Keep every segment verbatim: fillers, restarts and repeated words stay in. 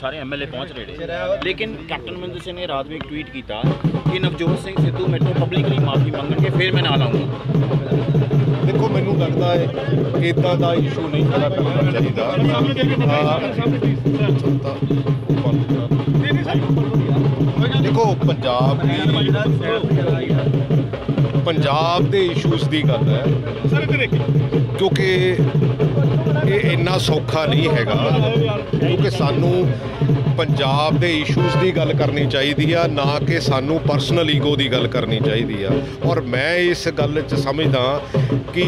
सारे M L A पहुँच रहे, लेकिन कैप्टन अमरिंदर सिंह ने रात में एक ट्वीट किया कि नवजोत सिंह सिद्धू मेरे तो पब्लिकली माफ़ी मंगण के फिर मैं नाल आऊँगा। देखो मैनू लगता है इदा का इशू नहीं खड़ा करना चाहिए। देखो पंजाब पंजाब के इशूज़ की गल है, क्योंकि ये इन्ना सौखा नहीं हैगा, क्योंकि सानू पंजाब के इशूज़ की गल करनी चाहिए, ना कि सानू परसनल ईगो की गल करनी चाहिए। और मैं इस गल च समझदा कि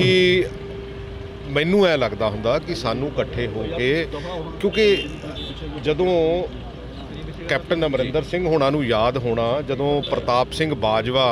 मैनू ऐ लगता हुंदा कि सानू इकट्ठे हो के, क्योंकि जदों कैप्टन अमरिंदर सिंह होना नू याद होना, जदों प्रताप सिंह बाजवा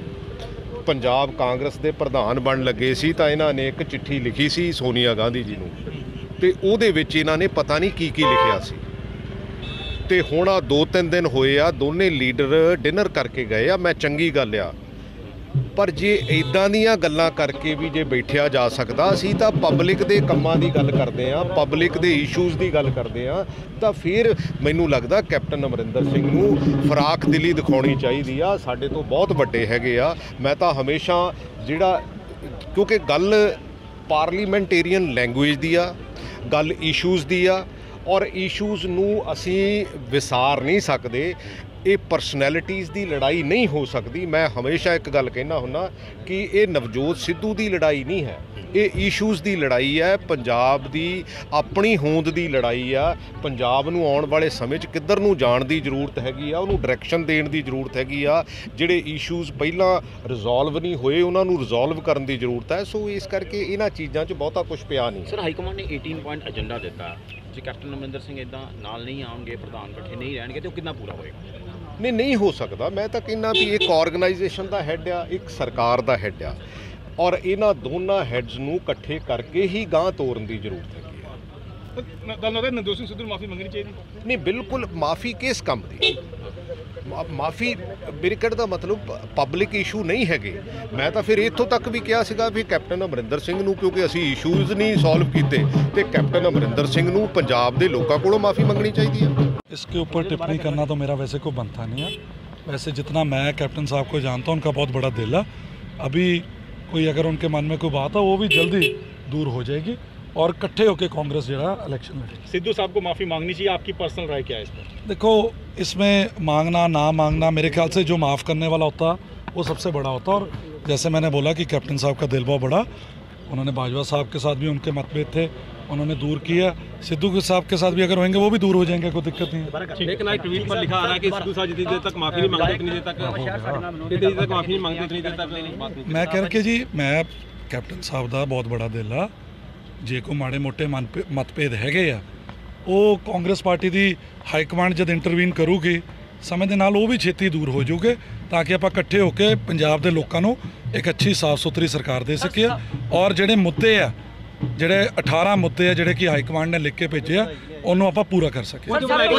पंजाब कांग्रेस के प्रधान बन लगे सी तां इन्हां ने एक चिट्ठी लिखी सी सोनिया गांधी जी नूं, ते उहदे विच इन्हां ने पता नहीं की की लिखिया सी। ते हुण आ दो तीन दिन होए आ, दोने लीडर डिनर करके गए आ, मैं चंगी गल आ, पर जे इदां दीयां गल्लां करके भी जे बैठिया जा सकदा, असीं तां पब्लिक दे कम्मां दी गल करदे आ, पब्लिक दे इशूज़ दी गल करदे आ, तां फिर मैनूं लगदा कैप्टन अमरिंदर सिंह नूं फराक दिली दिखाउणी चाहीदी आ। साडे तो बहुत वड्डे हैगे आ, मैं तां हमेशा जिहड़ा, क्योंकि गल पार्लीमेंटेरीअन लैंगुएज दी आ, गल इशूज़ दी आ, और इशूज़ नूं असीं विसार नहीं सकदे। ये परसनैलिटीज़ की लड़ाई नहीं हो सकती। मैं हमेशा एक गल कहना हुन्ना कि ये नवजोत सिद्धू की लड़ाई नहीं है, ये इशूज़ की लड़ाई है, पंजाब की अपनी होंद की लड़ाई आ। पंजाब नूं आउण वाले समय च किधर नूं जाण दी जरूरत हैगी आ, उहनूं डायरैक्शन देण दी जरूरत हैगी आ। जिहड़े इशूज़ पहिलां रिजोल्व नहीं होए उहनां नूं रिजोल्व करन दी जरूरत है। सो इस करके इन्हां चीज़ां च बहुता कुछ पिया नहीं। सर हाईकमान ने अठारह पॉइंट एजेंडा दिता, जे कैप्टन अमरिंदर सिंह इदां नाल नहीं आउणगे, प्रधान इकट्ठे नहीं रहणगे, तो कितना पूरा होएगा? नहीं नहीं हो सकता। मैं तो कहना भी एक ऑर्गेनाइजेशन का हैड आ, एक सरकार का हैड आ, और इन्हां दोनों हैड्स नूं इकट्ठे करके ही गांह तोरन की जरूरत है। नवजोत सिंह सिद्धू नूं माफ़ी मंगनी चाहिए? नहीं बिल्कुल, माफ़ी किस काम की माफ़ी, मेरे कहने का मतलब पब्लिक इशू नहीं हैगे। मैं तो फिर इत्थों तक भी कहा सीगा भी कैप्टन अमरिंदर सिंह नूं, क्योंकि असी इशूज़ नहीं सॉल्व कीते, ते कैप्टन अमरिंदर सिंह नूं पंजाब के लोगों कोलों माफ़ी मंगनी चाहिए है। इसके ऊपर टिप्पणी करना तो मेरा वैसे कोई बनता नहीं है। वैसे जितना मैं कैप्टन साहब को जानता हूँ, उनका बहुत बड़ा दिल है। अभी कोई अगर उनके मन में कोई बात है वो भी जल्दी दूर हो जाएगी, और इकट्ठे होकर कांग्रेस जो इलेक्शन लड़ेगी। सिद्धू साहब को माफ़ी मांगनी चाहिए, आपकी पर्सनल राय क्या है इस पर? देखो, इसमें मांगना ना मांगना, मेरे ख्याल से जो माफ़ करने वाला होता वो सबसे बड़ा होता। और जैसे मैंने बोला कि कैप्टन साहब का दिल बहुत बड़ा, उन्होंने बाजवा साहब के साथ भी उनके मतभेद थे, उन्होंने दूर किया। सिद्धू के साहब के साथ भी अगर होंगे वो भी दूर हो जाएंगे, कोई दिक्कत नहीं है। लेकिन एक ट्वीट पर लिखा आ रहा है कि सिद्धू साहब जितनी देर तक माफ़ी नहीं मांगते उतनी देर तक जितनी देर तक माफ़ी नहीं मांगते उतनी देर तक मैं कह के जी, मैं कैप्टन साहब का बहुत बड़ा दिल आ। जे को माड़े मोटे मन मतभेद हैगे आ, वो कांग्रेस पार्टी की हाईकमांड जब इंटरवीन करूगी, समय के नाल वो भी छेती दूर हो जाऊगे, ताकि आप इकट्ठे होकर पंजाब के लोगों को एक अच्छी साफ सुथरी सरकार दे सके। और जोड़े मुद्दे आ, ਜਿਹੜੇ अठारह मुद्दे आ ਜਿਹੜੇ कि हाईकमांड ने लिख के भेजे ਆ, ਉਹਨੂੰ ਆਪਾਂ पूरा कर सके।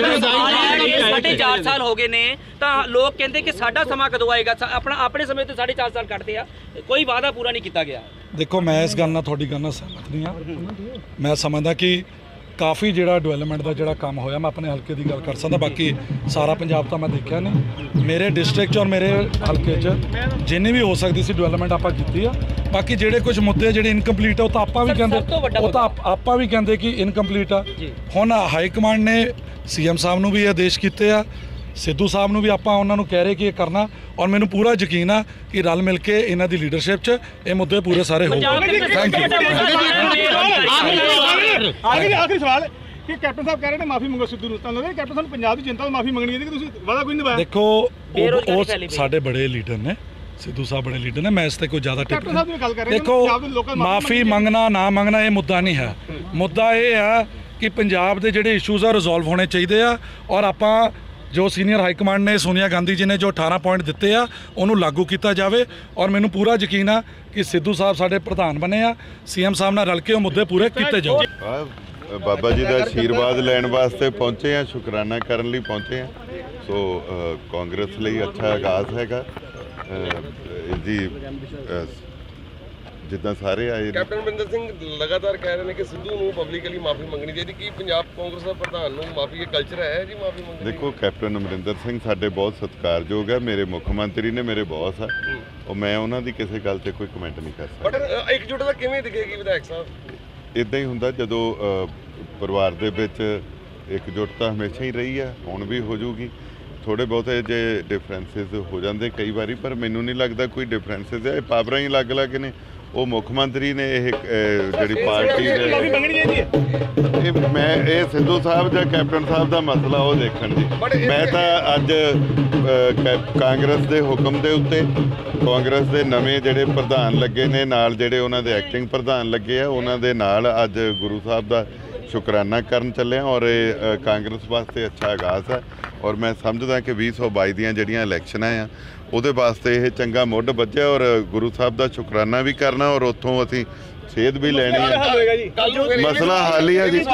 साढ़े चार साल हो गए ने, तो लोग कहते कि साडा समा कदों आएगा? अपना अपने समय तो साढ़े चार साल कटते आ, कोई वादा पूरा नहीं किया गया। देखो, मैं इस गल नाल तुहाडी गल नाल सहमत नहीं हाँ। मैं समझदा कि काफ़ी जिहड़ा डेवलपमेंट का जिहड़ा काम होया, मैं अपने हल्के की गल कर सकदा, बाकी सारा पंजाब तो मैं देखा नहीं। मेरे डिस्ट्रिक्ट और मेरे हल्के च जिन्नी भी हो सकती सी डेवलपमेंट आपां कीती आ। बाकी जिहड़े कुछ मुद्दे जिहड़े इनकंप्लीट है, वो तो आपां भी कहंदे, वो तो आपां भी कहंदे कि इनकंप्लीट आ। हुण हाईकमांड ने सीएम साहब नूं भी आदेश कीते आ, सिद्धू साहब नूं भी आपां उन्हां नूं कह रहे कि ये करना, और मैनूं पूरा यकीन आ कि रल मिल के इन्हां दी लीडरशिप च ये मुद्दे पूरे सारे हो। Thank you. आखिरी सवाल कि कैप्टन साहब कह रहे हैं माफ़ी मंगो सिद्धू नूं, तां कैप्टन साहब पंजाब की जनता को माफ़ी मंगनी है कि तुसीं वादा कोई नहीं निभाया? देखो, साडे बड़े लीडर ने, सिद्धू साहब बड़े लीडर ने, मैं इस पर कोई ज़्यादा टिप्पणी। देखो, माफ़ी मंगना ना मंगना ये मुद्दा नहीं है। मुद्दा ये है कि पंजाब के जोड़े इशूज़ आ रिजोल्व होने चाहिए आ, और आपां जो सीनियर हाईकमांड ने सोनिया गांधी जी ने जो अठारह पॉइंट दिते आ उन्होंने लागू किया जाए। और मैनूं पूरा यकीन आ कि सिद्धू साहब साडे प्रधान बने आ, सीएम साहब नाल रल के वो मुद्दे पूरे किए जाए। बाबा जी का आशीर्वाद लैण वास्ते पहुँचे हैं, शुकराना करने लिए पहुँचे हैं। सो कांग्रेस लिए अच्छा आगाज़ हैगा। इसकी ਜਿੱਦਾਂ ਸਾਰੇ ਆਏ ਨੇ। ਕੈਪਟਨ ਅਮਰਿੰਦਰ ਸਿੰਘ ਲਗਾਤਾਰ ਕਹਿ ਰਹੇ ਨੇ ਕਿ ਸਿੱਧੂ ਨੂੰ ਪਬਲਿਕਲੀ ਮਾਫੀ ਮੰਗਣੀ ਚਾਹੀਦੀ। ਕੀ ਪੰਜਾਬ ਕਾਂਗਰਸ ਦਾ ਪ੍ਰਧਾਨ ਨੂੰ ਮਾਫੀ ਦਾ ਕਲਚਰ ਹੈ ਜੀ ਮਾਫੀ ਮੰਗਣ? ਦੇਖੋ ਕੈਪਟਨ ਅਮਰਿੰਦਰ ਸਿੰਘ ਸਾਡੇ ਬਹੁਤ ਸਤਿਕਾਰਯੋਗ ਹੈ, ਮੇਰੇ ਮੁੱਖ ਮੰਤਰੀ ਨੇ, ਮੇਰੇ ਬੌਸ ਆ, ਉਹ ਮੈਂ ਉਹਨਾਂ ਦੀ ਕਿਸੇ ਗੱਲ ਤੇ ਕੋਈ ਕਮੈਂਟ ਨਹੀਂ ਕਰ ਸਕਦਾ। ਬਟ ਇਕਜੁੱਟਤਾ ਕਿਵੇਂ ਦਿਖੇਗੀ ਵਿਧਾਇਕ ਸਾਹਿਬ? ਇਦਾਂ ਹੀ ਹੁੰਦਾ ਜਦੋਂ ਅ, ਪਰਿਵਾਰ ਦੇ ਵਿੱਚ ਇਕਜੁੱਟਤਾ ਹਮੇਸ਼ਾ ਹੀ ਰਹੀ ਹੈ, ਹੁਣ ਵੀ ਹੋ ਜੂਗੀ। ਥੋੜੇ ਬਹੁਤੇ ਜੇ ਡਿਫਰੈਂਸਿਸ ਹੋ ਜਾਂਦੇ ਕਈ ਵਾਰੀ, ਪਰ ਮੈਨੂੰ ਨਹੀਂ ਲੱਗਦਾ ਕੋਈ ਡਿਫਰੈਂਸਿਸ ਹੈ। ਇਹ ਪਾਵਰਾਂ ਹੀ ਅਲੱਗ-ਅਲੱਗ ਨੇ। ਉਹ ਮੁੱਖ ਮੰਤਰੀ ਨੇ ਇਹ ਜਿਹੜੀ ਪਾਰਟੀ ਨੇ, ਇਹ ਮੈਂ ਇਹ ਸਿੱਧੂ ਸਾਹਿਬ ਜਾਂ ਕੈਪਟਨ ਸਾਹਿਬ ਦਾ ਮਸਲਾ ਉਹ ਦੇਖਣ ਜੀ। ਮੈਂ ਤਾਂ ਅੱਜ ਕਾਂਗਰਸ ਦੇ ਹੁਕਮ ਦੇ ਉੱਤੇ ਕਾਂਗਰਸ ਦੇ ਨਵੇਂ ਜਿਹੜੇ ਪ੍ਰਧਾਨ ਲੱਗੇ ਨੇ, ਨਾਲ ਜਿਹੜੇ ਉਹਨਾਂ ਦੇ ਐਕਟਿੰਗ ਪ੍ਰਧਾਨ ਲੱਗੇ ਆ, ਉਹਨਾਂ ਦੇ ਨਾਲ ਅੱਜ ਗੁਰੂ ਸਾਹਿਬ ਦਾ ਸ਼ੁਕਰਾਨਾ ਕਰਨ ਚੱਲੇ ਹਾਂ। ਔਰ ਇਹ ਕਾਂਗਰਸ ਵਾਸਤੇ ਅੱਛਾ ਆਗਾਜ਼ ਹੈ, ਔਰ ਮੈਂ ਸਮਝਦਾ ਕਿ ਵੀਹ ਸੌ ਬਾਈ ਦੀਆਂ ਜਿਹੜੀਆਂ ਇਲੈਕਸ਼ਨਾਂ ਆ ਉਹਦੇ ਵਾਸਤੇ ਇਹ ਚੰਗਾ ਮੁੱਢ ਬੱਝਿਆ, ਔਰ ਗੁਰੂ ਸਾਹਿਬ ਦਾ ਸ਼ੁਕਰਾਨਾ ਵੀ ਕਰਨਾ, ਔਰ ਉੱਥੋਂ ਅਸੀਂ ਸੇਧ ਵੀ ਲੈਣੀ ਹੈ। ਮਸਲਾ ਹੱਲ ਹੀ ਹੈ ਜੀ।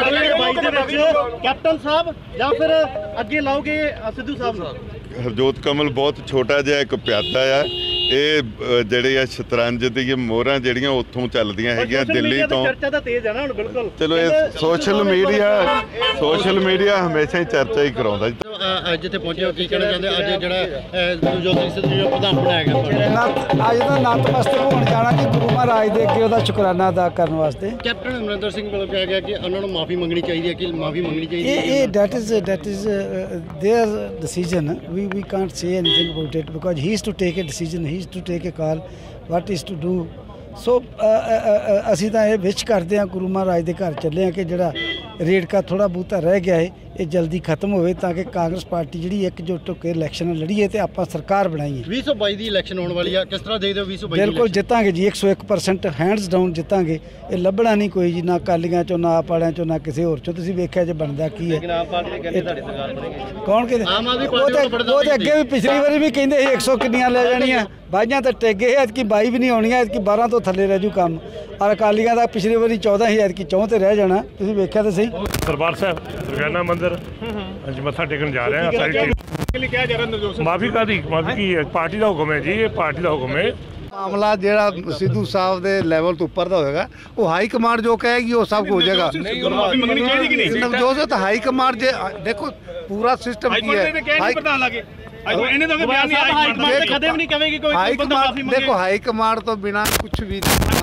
ਕੈਪਟਨ ਸਾਹਿਬ ਜਾਂ ਫਿਰ ਅੱਗੇ ਲਾਓਗੇ ਸਿੱਧੂ ਸਾਹਿਬ ਨੂੰ? ਹਰਜੋਤ ਕਮਲ ਬਹੁਤ ਛੋਟਾ ਜਿਹਾ ਇੱਕ ਪਿਆਦਾ ਆ। ਇਹ ਜਿਹੜੇ ਆ ਸ਼ਤਰੰਜ ਦੀਆਂ ਮੋਹਰਾਂ ਜਿਹੜੀਆਂ ਉੱਥੋਂ ਚੱਲਦੀਆਂ ਹੈਗੀਆਂ ਦਿੱਲੀ ਤੋਂ। ਚਰਚਾ ਤਾਂ ਤੇਜ਼ ਹੈ ਨਾ ਹੁਣ ਬਿਲਕੁਲ। ਚਲੋ ਇਹ ਸੋਸ਼ਲ ਮੀਡੀਆ ਸੋਸ਼ਲ ਮੀਡੀਆ ਹਮੇਸ਼ਾ ਹੀ ਚਰਚਾ ਹੀ ਕਰਾਉਂਦਾ। ਅੱਜ ਜਿੱਥੇ ਪਹੁੰਚੇ ਹੋ ਕੀ ਕਹਿਣਾ ਚਾਹੁੰਦੇ? ਅੱਜ ਜਿਹੜਾ ਨਵਜੋਤ ਸਿੰਘ ਸਿੱਧੂ ਨੂੰ ਪ੍ਰਧਾਨ ਬਣਾਇਆ ਗਿਆ, ਅੱਜ ਦਾ ਨਤਮਸਤਕ ਹੋਣ ਜਾਣਾ ਕਿ ਗੁਰੂ ਮਹਾਰਾਜ ਦੇ ਅੱਗੇ ਉਹਦਾ ਸ਼ੁਕਰਾਨਾ ਅਦਾ ਕਰਨ ਵਾਸਤੇ। ਕੈਪਟਨ ਅਮਰਿੰਦਰ ਸਿੰਘ ਵੱਲੋਂ ਕਿਹਾ ਗਿਆ ਕਿ ਉਹਨਾਂ ਨੂੰ ਮਾਫੀ ਮੰਗਣੀ ਚਾਹੀਦੀ ਹੈ, ਕਿ ਮਾਫੀ ਮੰਗਣੀ ਚਾਹੀਦੀ ਇਹ ਹੈ। ਇਹ that is that is their decision. We we can't say anything about it because he is to take a decision. He is to take a call. What is to do? ਸੋ ਅਸੀਂ ਤਾਂ ਇਹ ਵਿਸ਼ ਕਰਦੇ ਹਾਂ, ਗੁਰੂ ਮਹਾਰਾਜ ਦੇ ਘਰ ਚੱਲੇ ਹਾਂ ਕਿ ਜਿਹੜਾ ਰੇੜਕਾ ਥੋੜਾ ਬਹੁਤਾ ਰਹਿ ਗਿਆ ਹੈ ਇਹ ਜਲਦੀ ਖਤਮ ਹੋਵੇ, ਤਾਂ ਕਿ ਕਾਂਗਰਸ ਪਾਰਟੀ ਜਿਹੜੀ ਇਕਜੁੱਟ ਹੋ ਕੇ ਇਲੈਕਸ਼ਨ ਲੜੀਏ ਤੇ ਆਪਾਂ ਸਰਕਾਰ ਬਣਾਈਏ। ਵੀਹ ਸੌ ਬਾਈ ਦੀ ਇਲੈਕਸ਼ਨ ਹੋਣ ਵਾਲੀ ਆ, ਕਿਸ ਤਰ੍ਹਾਂ ਦੇਖਦੇ ਹੋ ਵੀਹ ਸੌ ਬਾਈ? ਬਿਲਕੁਲ ਜਿੱਤਾਂਗੇ ਜੀ, ਇੱਕ ਸੌ ਇੱਕ ਪਰਸੈਂਟ ਹੈਂਡਸ ਡਾਊਨ ਜਿੱਤਾਂਗੇ। ਇਹ ਲੱਭਣਾ ਨਹੀਂ ਕੋਈ ਜੀ, ਨਾ ਅਕਾਲੀਆਂ ਚੋਂ, ਨਾ ਆਪ ਵਾਲਿਆਂ ਚੋਂ, ਨਾ ਕਿਸੇ ਹੋਰ ਚੋਂ। ਤੁਸੀਂ ਵੇਖਿਆ ਜੇ ਬਣਦਾ ਕੀ ਹੈ। ਆਮ ਪਾਰਟੀ ਕਹਿੰਦੇ ਤੁਹਾਡੀ ਸਰਕਾਰ ਬਣੇਗੀ। ਕੌਣ ਕਹਿੰਦੇ? ਆਮ ਆਦਮੀ ਉਹ ਪਾਰਟੀ ਤੇ ਉਹ ਤੇ ਅੱਗੇ ਵੀ ਪਿਛਲੀ ਵਾਰੀ ਵੀ ਕਹਿੰਦੇ ਸੀ ਇੱਕ ਸੌ ਕਿੰਨੀਆਂ ਲੈ ਜਾਣੀਆਂ, ਬਾਈਆਂ ਤਾਂ ਟਿਕ ਗਏ। ਐਤਕੀ ਬਾਈ ਵੀ ਨਹੀਂ ਆਉਣੀਆਂ, ਐਤਕੀ ਬਾਰਾਂ ਤੋਂ ਥੱਲੇ ਰਹਿ ਜੂ ਕੰਮ। ਔਰ ਅਕਾਲੀਆਂ ਦਾ ਪਿਛਲੀ ਵਾਰੀ ਚੌਦਾਂ ਸੀ, ਐਤਕੀ ਚੌਂ ਤੇ ਰਹਿ ਜਾਣਾ। ਤੁਸੀਂ ਵੇਖਿਆ ਤਾਂ ਸਹੀ। ਦਰਬਾਰ ਸਾਹਿਬ ਦੁਰਗਿਆਨਾ ਮੰਦਿਰ ਅੱਜ ਮੱਥਾ ਟੇਕਣ ਜਾ ਰਹੇ ਹਾਂ। ਸਾਰੀ ਟੀਮ ਮਾਫੀ ਕਾਦੀ ਮਾਫੀ ਕੀ ਹੈ? ਪਾਰਟੀ ਦਾ ਹੁਕਮ ਹੈ ਜੀ, ਇਹ ਪਾਰਟੀ ਦਾ ਹੁਕਮ ਹੈ। ਮਾਮਲਾ ਜਿਹੜਾ ਸਿੱਧੂ ਸਾਹਿਬ ਦੇ ਲੈਵਲ ਤੋਂ ਉੱਪਰ ਦਾ ਹੋਏਗਾ, ਉਹ ਹਾਈ ਕਮਾਂਡ ਜੋ ਕਹੇਗੀ ਉਹ ਸਭ ਹੋ ਜਾਏਗਾ। ਮਾਫੀ ਮੰਗਣੀ ਚਾਹੀਦੀ ਕਿ ਨਹੀਂ? ਨਵਜੋਤ ਤਾਂ ਹਾਈ ਕਮਾਂਡ ਜੇ ਦੇਖੋ ਪੂਰਾ ਸਿਸਟਮ ਕੀ ਹੈ। ਪ੍ਰਧਾਨ ਲਾਗੇ ਇਹਨੇ ਤਾਂ ਬਿਆਨ ਨਹੀਂ ਹਾਈ ਕਮਾਂਡ ਤੇ ਕਦੇ ਵੀ ਨਹੀਂ ਕਹੇਗੀ ਕੋਈ ਹਾਈ ਬੰਦਾ ਮਾਫੀ ਕਮਾਂਡ। ਮੰਗੇ। ਦੇਖੋ ਹਾਈ ਕਮਾਂਡ ਤੋਂ ਬਿਨਾ ਕੁਝ ਵੀ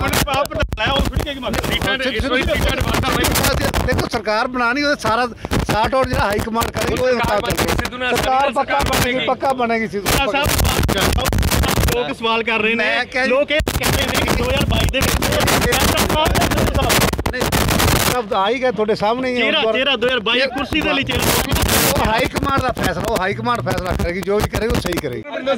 ਦੇਖੋ ਸਰਕਾਰ ਬਣਾਣੀ, ਉਹਦੇ ਸਾਰਾ ਸਾਰਟ ਆਊਟ ਜਿਹੜਾ ਹਾਈ ਕਮਾਂਡ ਕਰੇਗੀ ਉਹਦੇ ਮੁਤਾਬਕ ਸਰਕਾਰ ਪੱਕਾ ਬਣੇਗੀ, ਪੱਕਾ ਬਣੇਗੀ। ਸਿੱਧੂ ਸਾਹਿਬ ਲੋਕ ਸਵਾਲ ਕਰ ਰਹੇ ਨੇ, ਲੋਕ ਇਹ ਕਹਿੰਦੇ ਨੇ ਕਿ ਦੋ ਹਜ਼ਾਰ ਬਾਈ ਦੇ ਵਿੱਚ ਸਭ ਆਈ ਗਏ ਤੁਹਾਡੇ ਸਾਹਮਣੇ ਹੀ ਹੈ। ਚਿਹਰਾ ਦੋ ਹਜ਼ਾਰ ਬਾਈ ਕੁਰਸੀ ਦੇ ਲਈ ਚਿਹਰਾ। ਉਹ ਹਾਈ ਕਮਾਂਡ ਦਾ ਫੈਸਲਾ, ਉਹ ਹਾਈ ਕਮਾਂਡ ਫੈਸਲਾ ਕਰੇਗੀ, ਜੋ ਵੀ ਕਰੇਗੀ ਉਹ ਸਹੀ ਕਰੇਗੀ।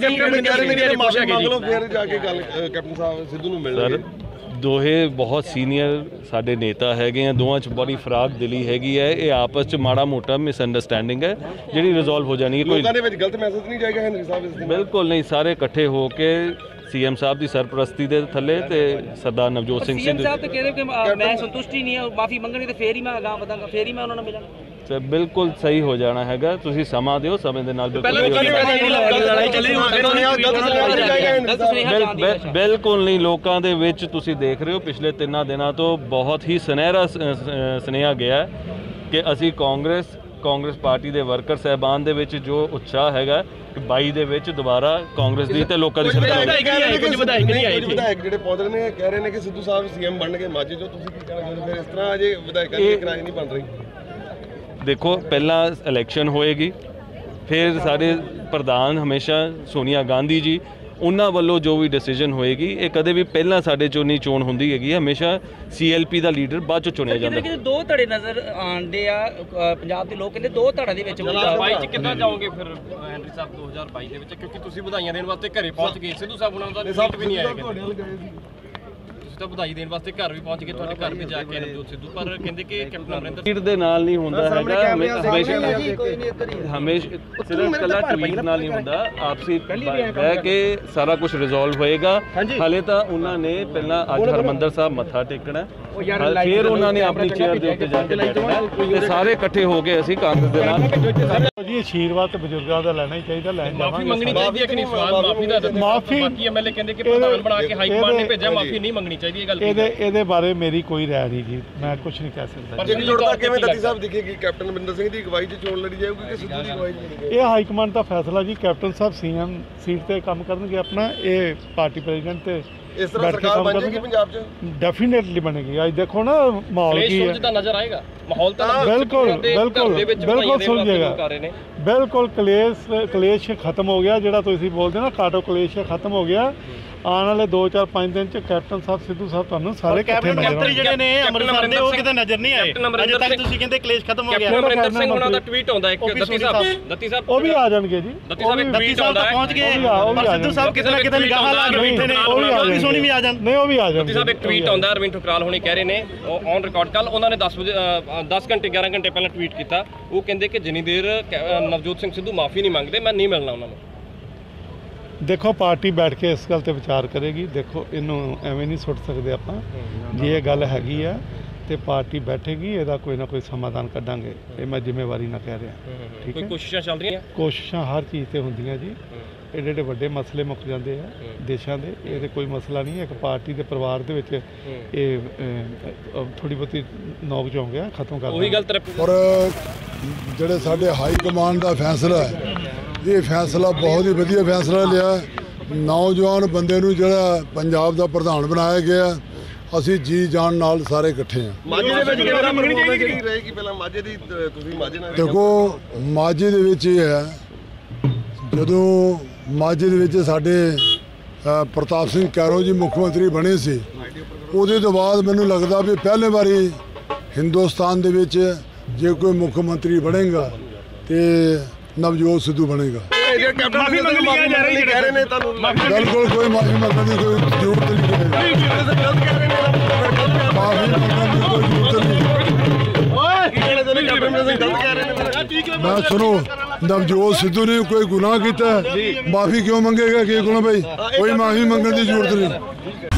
ਫਿਰ ਜਾ ਕੇ ਗੱਲ ਕੈਪਟਨ ਸਾਹਿਬ ਸਿੱਧੂ ਨੂੰ ਮਿਲਣਗੇ। ਦੋਹੇ ਬਹੁਤ ਸੀਨੀਅਰ ਸਾਡੇ ਨੇਤਾ ਹੈਗੇ ਆ, ਦੋਵਾਂ 'ਚ ਬੜੀ ਫਰਾਕ ਦਿਲੀ ਹੈਗੀ ਹੈ। ਇਹ ਆਪਸ 'ਚ ਮਾੜਾ ਮੋਟਾ ਮਿਸਅੰਡਰਸਟੈਂਡਿੰਗ ਹੈ ਜਿਹੜੀ ਰਿਜ਼ੋਲਵ ਹੋ ਜਾਣੀ ਹੈ। ਕੋਈ ਲੋਕਾਂ ਦੇ ਵਿੱਚ ਗਲਤ ਮੈਸੇਜ ਨਹੀਂ ਜਾਏਗਾ ਹੈਨਰੀ ਸਾਹਿਬ ਇਸ ਦਿਨ? ਬਿਲਕੁਲ ਨਹੀਂ, ਸਾਰੇ ਇਕੱਠੇ ਹੋ ਕੇ ਸੀਐਮ ਸਾਹਿਬ ਦੀ ਸਰਪ੍ਰਸਤੀ ਦੇ ਥੱਲੇ ਤੇ ਸਰਦਾਰ ਨਵਜੋਤ ਸਿੰਘ ਸੀਐਮ ਸਾਹਿਬ ਤੇ ਕਹਿੰਦੇ ਕਿ ਮੈਂ ਸੰਤੁਸ਼ਟੀ ਨਹੀਂ ਹਾਂ, ਮਾਫੀ ਮੰਗਣੀ ਤੇ ਫੇਰ ਹੀ ਮੈਂ ਅਗਾਂਹ ਵਧਾਂਗਾ, ਫੇਰ ਹੀ ਮੈਂ ਉਹਨਾਂ ਨਾਲ ਮਿਲਾਂਗਾ। ਤੇ ਬਿਲਕੁਲ ਸਹੀ ਹੋ ਜਾਣਾ ਹੈਗਾ। ਤੁਸੀਂ ਸਮਾਂ ਦਿਓ, ਸਮੇਂ ਦੇ ਨਾਲ ਬਿਲਕੁਲ ਨਹੀਂ। ਲੋਕਾਂ ਦੇ ਵਿੱਚ ਤੁਸੀਂ ਦੇਖ ਰਹੇ ਹੋ ਪਿਛਲੇ ਤਿੰਨਾਂ ਦਿਨਾਂ ਤੋਂ ਬਹੁਤ ਹੀ ਸੁਨਹਿਰਾ ਸੁਨੇਹਾ ਗਿਆ ਕਿ ਅਸੀਂ ਕਾਂਗਰਸ ਕਾਂਗਰਸ ਪਾਰਟੀ ਦੇ ਵਰਕਰ ਸਾਹਿਬਾਨ ਦੇ ਵਿੱਚ ਜੋ ਉਤਸ਼ਾਹ ਹੈਗਾ ਕਿ ਬਾਈ ਦੇ ਵਿੱਚ ਦੁਬਾਰਾ ਕਾਂਗਰਸ ਦੀ ਤੇ ਲੋਕਾਂ ਦੀ ਸਰਕਾਰ। ਕੁਝ ਵਿਧਾਇਕ ਨਹੀਂ ਆਏ, ਵਿਧਾਇਕ ਜਿਹੜੇ ਪਹੁੰਚ ਰਹੇ ਨੇ ਕਹਿ ਰਹੇ ਨੇ ਕਿ ਸਿੱਧੂ ਸਾਹਿਬ ਸੀਐਮ ਬਣਨਗੇ ਮਾਝੇ ਚੋਂ। ਤੁਸੀਂ ਕੀ ਕਹਿਣਾ ਚਾਹੁੰਦੇ? ਫਿਰ ਇਸ ਤਰ੍ਹਾਂ ਅਜੇ ਵਿਧਾਇਕਾਂ ਦੀ ਕਿਰਾਏ ਨਹੀਂ ਬਣ ਰਹੀ। ਦੇਖੋ ਪਹਿਲਾਂ ਇਲੈਕਸ਼ਨ ਹੋਏਗੀ, ਫਿਰ ਸਾਰੇ ਪ੍ਰਧਾਨ ਹਮੇਸ਼ਾ ਸੋਨੀਆ ਗਾਂਧੀ ਜੀ ਉਹਨਾਂ ਵੱਲੋਂ ਜੋ ਵੀ ਡਿਸੀਜਨ ਹੋਏਗੀ, ਇਹ ਕਦੇ ਵੀ ਪਹਿਲਾਂ ਸਾਡੇ ਚੋਂ ਨਹੀਂ ਚੋਣ ਹੁੰਦੀ ਹੈਗੀ। ਹਮੇਸ਼ਾ ਸੀਐਲਪੀ ਦਾ ਲੀਡਰ ਬਾਅਦ ਚੋਂ ਚੁਣਿਆ ਜਾਂਦਾ। ਕਿਤੇ ਦੋ ਧੜੇ ਨਜ਼ਰ ਆਉਂਦੇ ਆ ਪੰਜਾਬ ਦੇ ਲੋਕ, ਕਹਿੰਦੇ ਦੋ ਧੜਿਆਂ ਦੇ ਵਿੱਚ ਬਾਈ ਚ ਕਿੱਦਾਂ ਜਾਓਗੇ ਫਿਰ ਹੈਨਰੀ ਸਾਹਿਬ ਦੋ ਹਜ਼ਾਰ ਬਾਈ ਦੇ ਵਿੱਚ? ਕਿਉਂਕਿ ਤੁਸੀਂ ਵਧਾਈਆਂ ਦੇਣ ਵਾਸਤੇ ਘਰੇ ਪਹੁੰਚ ਗਏ, ਸਿੱਧੂ ਸਾਹਿਬ ਉਹਨਾਂ ਦਾ ਵੀ ਨਹੀਂ ਆਇਆ। ਤਾਂ ਵਧਾਈ ਦੇਣ ਵਾਸਤੇ ਘਰ ਵੀ ਪਹੁੰਚ ਗਏ, ਤੁਹਾਡੇ ਘਰ ਵੀ ਜਾ ਕੇ ਨਵਜੋਤ ਸਿੱਧੂ, ਪਰ ਕਹਿੰਦੇ ਕਿ ਕੈਪਟਨ ਅਮਰਿੰਦਰ ਟਵੀਟ ਦੇ ਨਾਲ ਨਹੀਂ ਹੁੰਦਾ ਹੈਗਾ, ਹਮੇਸ਼ਾ ਹਮੇਸ਼ਾ ਸਿਰਫ ਕੱਲਾ ਟਵੀਟ ਨਾਲ ਨਹੀਂ ਹੁੰਦਾ, ਆਪਸੀ ਬਹਿ ਕੇ ਸਾਰਾ ਕੁਝ ਰਿਜ਼ੋਲਵ ਹੋਏਗਾ। ਹਾਲੇ ਤਾਂ ਉਹਨਾਂ ਨੇ ਪਹਿਲਾਂ ਅੱਜ ਹਰਮੰਦਰ ਸਾਹਿਬ ਮੱਥਾ ਟੇਕਣਾ, ਫਿਰ ਉਹਨਾਂ ਨੇ ਆਪਣੀ ਚੇਅਰ ਦੇ ਉੱਤੇ ਜਾ ਕੇ ਬੈਠਣਾ ਤੇ ਸਾਰੇ ਇਕੱਠੇ ਹੋ ਕੇ ਅਸੀਂ ਕਾਂਗਰਸ ਦੇ ਨਾਲ ਜੀ ਆਸ਼ੀਰਵਾਦ ਤੇ ਬਜ਼ੁਰਗਾਂ ਦਾ ਲੈਣਾ ਹੀ ਚਾਹੀਦਾ, ਲੈ ਮਾਫੀ ਮੰਗਣੀ ਚਾਹੀਦੀ ਹੈ ਕਿ ਨਹੀਂ? ਸਵਾਲ ਮਾਫੀ ਦਾ ਮਾਫੀ ਬਾਕੀ ਐਮਐਲਏ ਕਹਿੰਦੇ ਕਿ ਪ੍ਰਧਾਨ ਬਣਾ ਕੇ ਹਾਈ ਕਮਾਂਡ ਨੇ ਭੇਜਿਆ, ਮਾਫੀ ਨਹੀਂ ਮੰਗਣੀ ਚਾਹੀਦੀ, ਇਹ ਗੱਲ ਇਹਦੇ ਇਹਦੇ ਬਾਰੇ ਮੇਰੀ ਕੋਈ ਰਾਏ ਨਹੀਂ ਜੀ, ਮੈਂ ਕੁਝ ਨਹੀਂ ਕਹਿ ਸਕਦਾ। ਪਰ ਜਿਹੜੀ ਜੁੜਤਾ ਕਿਵੇਂ ਦੱਤੀ ਸਾਹਿਬ ਦਿਖੇਗੀ? ਕੈਪਟਨ ਅਮਰਿੰਦਰ ਸਿੰਘ ਦੀ ਅਗਵਾਈ 'ਚ ਚੋਣ ਲੜੀ ਜਾਊਗੀ ਕਿ ਸਿੱਧੂ ਦੀ ਅਗਵਾਈ 'ਚ ਲੜੀ ਜਾਊਗੀ? ਇਹ ਹਾਈ ਕਮਾਂਡ ਦਾ ਫੈਸਲਾ ਜੀ, ਕੈਪਟਨ ਸਾਹਿਬ ਸੀਐਮ ਸੀਟ ਤੇ ਕੰਮ ਕਰਨਗੇ ਆਪਣਾ, ਇਹ ਪਾਰਟੀ ਪ੍ਰੈਜ਼ੀਡੈਂਟ ਤੇ ਇਸ ਤਰ੍ਹਾਂ ਸਰਕਾਰ ਬਣ ਜਾਏਗੀ ਪੰਜਾਬ 'ਚ? ਡੈਫੀਨੇਟਲੀ ਬਣੇਗੀ। ਅੱਜ ਦੇਖੋ ਨਾ ਮਾਹੌਲ ਕੀ ਹੈ, ਦਾ ਨਜ਼ਰ ਆਏਗਾ ਮਾਹੌਲ ਤਾਂ ਬਿਲਕੁਲ ਬਿਲਕੁਲ ਬਿਲਕੁਲ ਸੁਲਝੇਗਾ, ਬਿਲਕੁਲ ਕਲੇਸ਼ ਕਲੇਸ਼ ਖਤਮ ਹੋ ਗਿਆ, ਜਿਹੜਾ ਤੁਸੀਂ ਬੋਲਦੇ ਨਾ ਕਾਟੋ ਕਲੇਸ਼ ਖਤਮ ਹੋ ਗਿਆ। ਆਉਣ ਵਾਲੇ ਦੋ ਚਾਰ ਪੰਜ ਦਿਨ ਚ ਕੈਪਟਨ ਸਾਹਿਬ ਸਿੱਧੂ ਸਾਹਿਬ ਤੁਹਾਨੂੰ ਸਾਰੇ ਇਕੱਠੇ ਨਜ਼ਰ ਆਉਣਗੇ। ਜਿਹੜੇ ਨੇ ਅੰਮ੍ਰਿਤਸਰ ਦੇ ਉਹ ਕਿਤੇ ਨਜ਼ਰ ਨਹੀਂ ਆਏ ਅਜੇ ਤੱਕ, ਤੁਸੀਂ ਕਹਿੰਦੇ ਕਲੇਸ਼ ਖਤਮ ਹੋ ਗਿਆ। ਕੈਪਟਨ ਅਮਰਿੰਦਰ ਸਿੰਘ ਉਹਨਾਂ ਦਾ ਟਵੀਟ ਆਉਂਦਾ ਇੱਕ, ਦੱਤੀ ਸਾਹਿਬ ਦੱਤੀ ਸਾਹਿਬ ਉਹ ਵੀ ਆ ਜਾਣਗੇ ਜੀ, ਦੱਤੀ ਸਾਹਿਬ ਇੱਕ ਟਵੀਟ ਆਉਂਦਾ ਹੈ, ਪਹੁੰਚ ਗਏ ਪਰ ਸਿੱਧੂ ਸਾਹਿਬ ਕਿਤੇ ਨਾ ਕਿਤੇ ਨਿਗਾਹਾਂ ਲਾ ਕੇ ਬੈਠੇ ਨੇ, ਉਹ ਵੀ ਸੋਣੀ ਵੀ ਆ ਜਾਣ। ਨਹੀਂ ਉਹ ਵੀ ਆ ਜਾਣਗੇ। ਦੱਤੀ ਸਾਹਿਬ ਇੱਕ ਟਵੀਟ ਆਉਂਦਾ, ਅਰਵਿੰਦ ਠੁਕਰਾਲ ਹੋਣੀ ਕਹਿ ਰਹੇ ਨੇ ਔਨ ਰਿਕਾਰਡ, ਕੱਲ ਉਹਨਾਂ ਨੇ ਦਸ ਵਜੇ ਦਸ ਘੰਟੇ ਗਿਆਰਾਂ ਘੰਟੇ ਪਹਿਲਾਂ ਟਵੀਟ ਕੀਤਾ, ਉਹ ਕਹਿੰਦੇ ਕਿ ਜਿੰਨੀ ਦੇਰ ਨਵਜੋਤ ਸਿੰਘ ਸਿੱਧੂ ਮਾਫੀ ਨਹੀਂ ਮੰਗਦੇ ਮੈਂ ਨਹੀਂ ਮਿਲਣਾ ਉਹਨਾਂ ਨੂੰ। ਦੇਖੋ ਪਾਰਟੀ ਬੈਠ ਕੇ ਇਸ ਗੱਲ ਤੇ ਵਿਚਾਰ ਕਰੇਗੀ, ਦੇਖੋ ਇਹਨੂੰ ਐਵੇਂ ਨਹੀਂ ਸੁੱਟ ਸਕਦੇ ਆਪਾਂ, ਜੇ ਇਹ ਗੱਲ ਹੈਗੀ ਆ ਤੇ ਪਾਰਟੀ ਬੈਠੇਗੀ, ਇਹਦਾ ਕੋਈ ਨਾ ਕੋਈ ਸਮਾਧਾਨ ਕੱਢਾਂਗੇ, ਇਹ ਮੈਂ ਜ਼ਿੰਮੇਵਾਰੀ ਨਾਲ ਕਹਿ ਰਿਹਾ। ਠੀਕ ਹੈ, ਕੋਈ ਕੋਸ਼ਿਸ਼ਾਂ ਚੱਲ ਰਹੀਆਂ? ਕੋਸ਼ਿਸ਼ਾਂ ਹਰ ਚੀਜ਼ ਤੇ ਹੁੰਦੀਆਂ ਜੀ, ਏਡੇ ਏਡੇ ਵੱਡੇ ਮਸਲੇ ਮੁੱਕ ਜਾਂਦੇ ਆ ਦੇਸ਼ਾਂ ਦੇ, ਇਹ ਤੇ ਕੋਈ ਮਸਲਾ ਨਹੀਂ ਹੈ। ਇੱਕ ਪਾਰਟੀ ਦੇ ਪਰਿਵਾਰ ਦੇ ਵਿੱਚ ਇਹ ਥੋੜੀ ਬਹੁਤੀ ਨੋਕ ਝੋਂਕ ਗਿਆ, ਖਤਮ ਕਰ ਉਹੀ ਗੱਲ। ਔਰ ਜਿਹੜੇ ਸਾਡੇ ਹਾਈ ਕਮਾਂਡ ਦਾ ਫੈਸਲਾ ਹੈ, ਇਹ ਫੈਸਲਾ ਬਹੁਤ ਹੀ ਵਧੀਆ ਫੈਸਲਾ ਲਿਆ। ਨੌਜਵਾਨ ਬੰਦੇ ਨੂੰ ਜਿਹੜਾ ਪੰਜਾਬ ਦਾ ਪ੍ਰਧਾਨ ਬਣਾਇਆ ਗਿਆ, ਅਸੀਂ ਜੀ ਜਾਨ ਨਾਲ ਸਾਰੇ ਇਕੱਠੇ ਹਾਂ। ਮਾਝੇ ਦੇ ਵਿੱਚ ਕਿਹੜਾ ਮੰਗਣੀ ਚਾਹੀਦੀ ਰਹੇਗੀ? ਪਹਿਲਾਂ ਮਾਝੇ ਦੀ ਤੁਸੀਂ ਮਾਝੇ ਨਾਲ ਦੇਖੋ, ਮਾਝੇ ਦੇ ਵਿੱਚ ਇਹ ਹੈ, ਜਦੋਂ ਮਾਝੇ ਦੇ ਵਿੱਚ ਸਾਡੇ ਪ੍ਰਤਾਪ ਸਿੰਘ ਕੈਰੋਂ ਜੀ ਮੁੱਖ ਮੰਤਰੀ ਬਣੇ ਸੀ, ਉਹਦੇ ਤੋਂ ਬਾਅਦ ਮੈਨੂੰ ਲੱਗਦਾ ਵੀ ਪਹਿਲੇ ਵਾਰੀ ਹਿੰਦੁਸਤਾਨ ਦੇ ਵਿੱਚ ਜੇ ਕੋਈ ਮੁੱਖ ਮੰਤਰੀ ਬਣੇਗਾ ਤੇ ਨਵਜੋਤ ਸਿੱਧੂ ਬਣੇਗਾ। ਮਾਫੀ ਮੰਗਣੀ ਜਾ ਰਹੀ ਕਹਿ ਰਹੇ ਨੇ ਤੁਹਾਨੂੰ? ਬਿਲਕੁਲ ਕੋਈ ਮਾਫੀ ਮੰਗਣ ਦੀ ਕੋਈ ਜ਼ਰੂਰਤ ਨਹੀਂ ਹੈ, ਮਾਫੀ ਮੰਗਣ ਦੀ ਕੋਈ ਜ਼ਰੂਰਤ ਨਹੀਂ। ਮੈਂ ਸੁਣੋ, ਨਵਜੋਤ ਸਿੱਧੂ ਨੇ ਕੋਈ ਗੁਨਾਹ ਕੀਤਾ, ਮਾਫੀ ਕਿਉਂ ਮੰਗੇਗਾ? ਕੀ ਗੁਨਾਹ ਭਾਈ? ਕੋਈ ਮਾਫੀ ਮੰਗਣ ਦੀ ਜ਼ਰੂਰਤ ਨਹੀਂ।